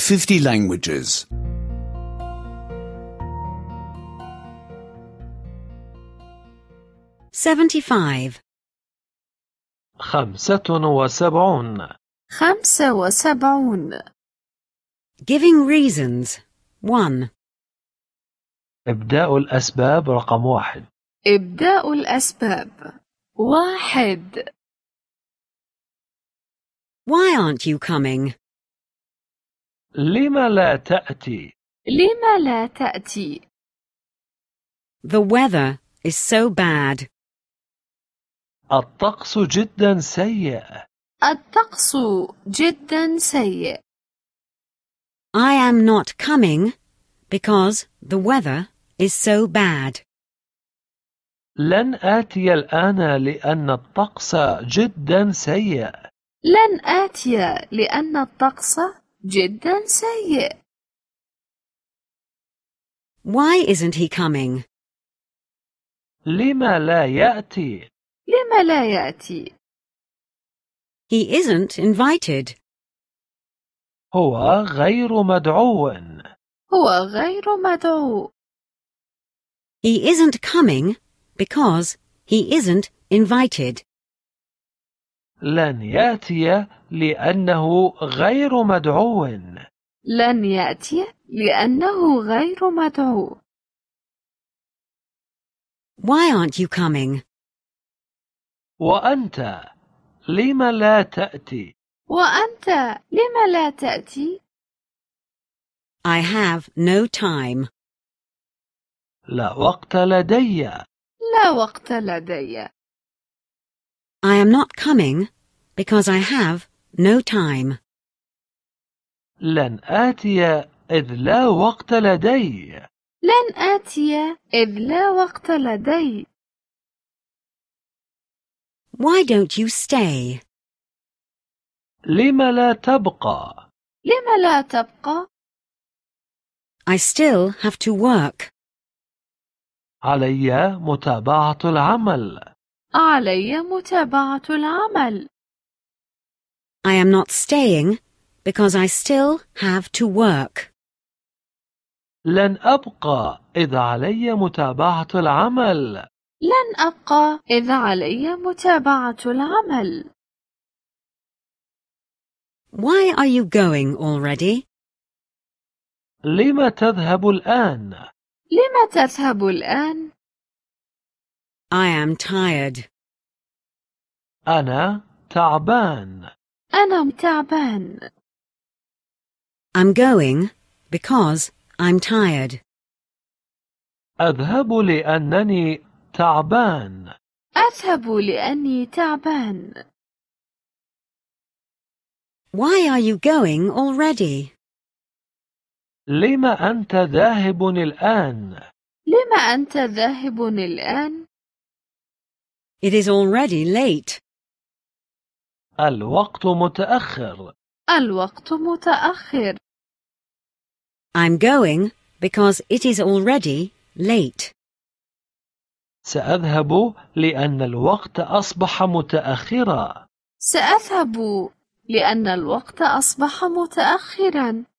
50 languages. 75. 75. 75. Giving reasons. 1. إبداء الأسباب رقم 1. إبداء الأسباب 1. Why aren't you coming? لم لا تأتي؟ لم لا تأتي؟ The weather is so bad. الطقس جدا سيء. الطقس جدا سيء. I am not coming because the weather is so bad. لن آتي الآن لأن الطقس جدا سيء. لن آتي لأن الطقس جدا سيء. Why isn't he coming? لم لا يأتي؟ لم لا يأتي؟ He isn't invited. هو غير مدعو. هو غير مدعو. He isn't coming because he isn't invited. لن يأتي لأنه غير مدعو. لن يأتي لأنه غير مدعو. Why aren't you coming? وأنت لم لا تأتي؟ وأنت لم لا تأتي؟ I have no time. لا وقت لدي. لا وقت لدي. I am not coming because I have no time. لن آتي إذ لا وقت لدي. لن آتي إذ لا وقت لدي. Why don't you stay? لم لا تبقى؟ لم لا تبقى؟ I still have to work. علي متابعة العمل. علي متابعة العمل. I am not staying because I still have to work. لن أبقى إذ علي متابعة العمل. لن أبقى إذ علي متابعة العمل. Why are you going already? لم تذهب الآن؟ لم تذهب الآن؟ I am tired. أنا تعبان. أنا تعبان. I'm going because I'm tired. أذهب لأنني تعبان. أذهب لأني تعبان. Why are you going already? لم أنت ذاهب الآن؟ لم أنت ذاهب الآن؟ It is already late. الوقت متأخر. الوقت متأخر. I'm going because it is already late. سأذهب لأن الوقت أصبح متأخرا. سأذهب لأن الوقت أصبح متأخرا.